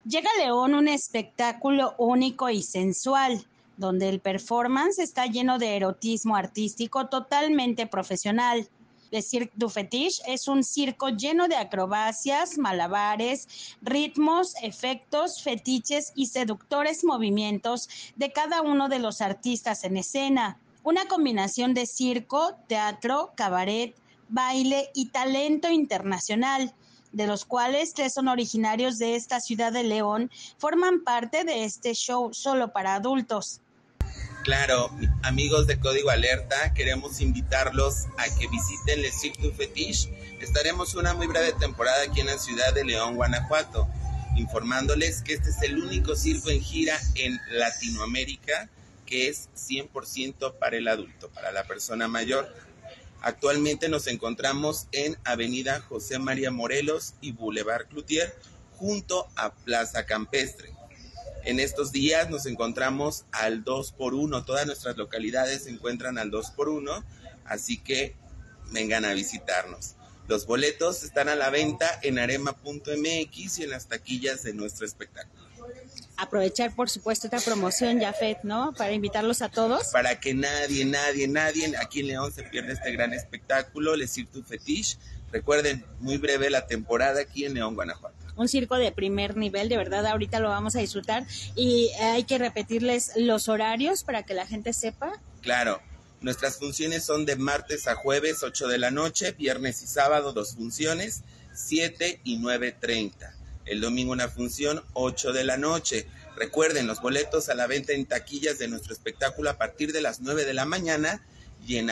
Llega a León un espectáculo único y sensual, donde el performance está lleno de erotismo artístico totalmente profesional. Le Cirque du Fetiche es un circo lleno de acrobacias, malabares, ritmos, efectos, fetiches y seductores movimientos de cada uno de los artistas en escena. Una combinación de circo, teatro, cabaret, baile y talento internacional, de los cuales 3 son originarios de esta ciudad de León, forman parte de este show solo para adultos. Claro, amigos de Código Alerta, queremos invitarlos a que visiten Le Cirque du Fetiche. Estaremos una muy breve temporada aquí en la ciudad de León, Guanajuato, informándoles que este es el único circo en gira en Latinoamérica que es 100% para el adulto, para la persona mayor. Actualmente nos encontramos en Avenida José María Morelos y Boulevard Cloutier, junto a Plaza Campestre. En estos días nos encontramos al 2x1, todas nuestras localidades se encuentran al 2x1, así que vengan a visitarnos. Los boletos están a la venta en arema.mx y en las taquillas de nuestro espectáculo. Aprovechar, por supuesto, esta promoción, Jafet, ¿no? Para invitarlos a todos. Para que nadie aquí en León se pierda este gran espectáculo, Le Cirque du Fetiche. Recuerden, muy breve la temporada aquí en León, Guanajuato. Un circo de primer nivel, de verdad, ahorita lo vamos a disfrutar y hay que repetirles los horarios para que la gente sepa. Claro, nuestras funciones son de martes a jueves, 8 de la noche, viernes y sábado 2 funciones, 7 y 9:30. El domingo una función, 8 de la noche. Recuerden, los boletos a la venta en taquillas de nuestro espectáculo a partir de las 9 de la mañana y en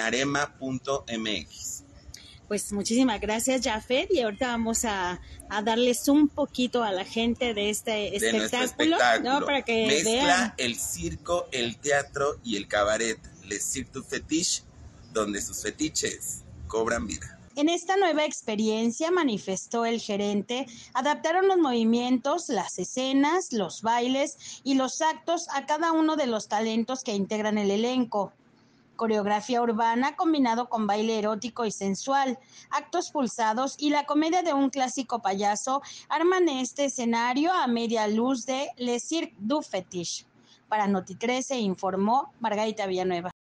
arema.mx. Pues muchísimas gracias, Jafet, y ahorita vamos a darles un poquito a la gente de este espectáculo, ¿no? Para que mezcla vean el circo, el teatro y el cabaret. Le Cirque du Fetiche, donde sus fetiches cobran vida. En esta nueva experiencia, manifestó el gerente, adaptaron los movimientos, las escenas, los bailes y los actos a cada uno de los talentos que integran el elenco. Coreografía urbana combinado con baile erótico y sensual, actos pulsados y la comedia de un clásico payaso arman este escenario a media luz de Le Cirque du Fetiche. Para Noti 13 informó Margarita Villanueva.